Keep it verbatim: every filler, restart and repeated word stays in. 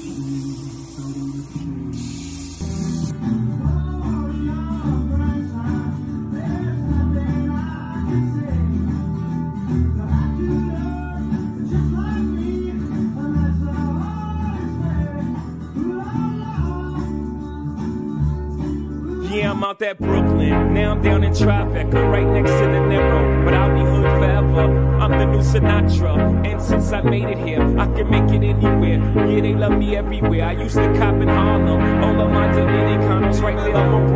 Yeah, I'm out at Brooklyn, now I'm down in Tribeca, right next to the Narrow, but I'll be hood forever. I'm the new Sinatra, and since I made it here, I can make it anywhere. Yeah, they love me everywhere. I used to cop in Harlem, all of my Dominicanos right there on